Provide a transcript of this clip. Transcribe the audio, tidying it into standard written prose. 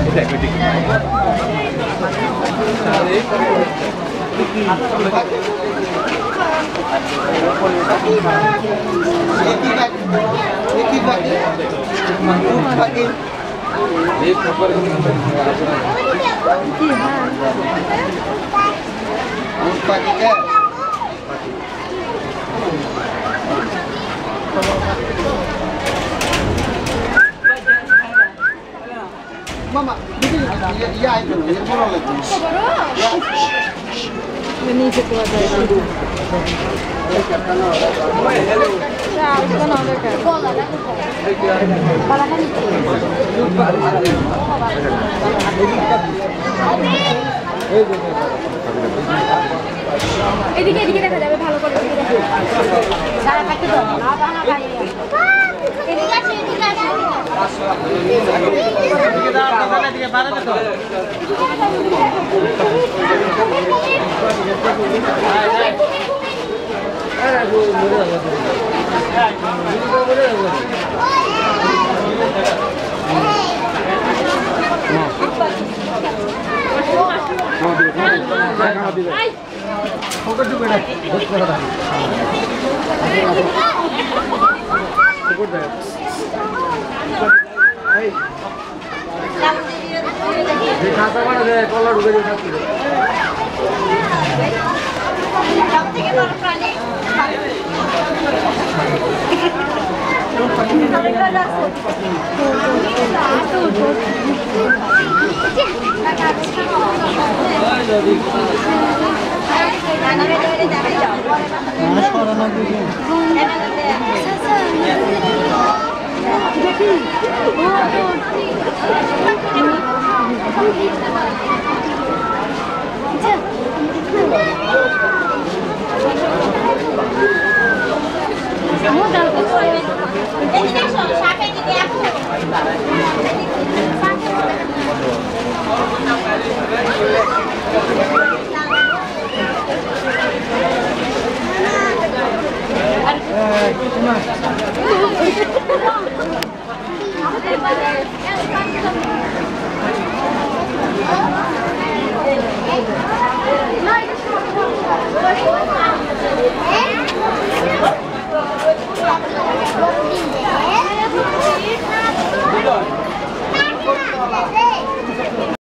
Mama, ya itu, ya cuma lagi. Ini sekolah dari itu. Ciao, sono perché? এদিকে এদিকে দেখা যাবে ভালো করে সারা কাটতে দাও না বানা ভাই এদিকে আছে এদিকে আছে এদিকে দাও দাদা এদিকে বাড়া দাও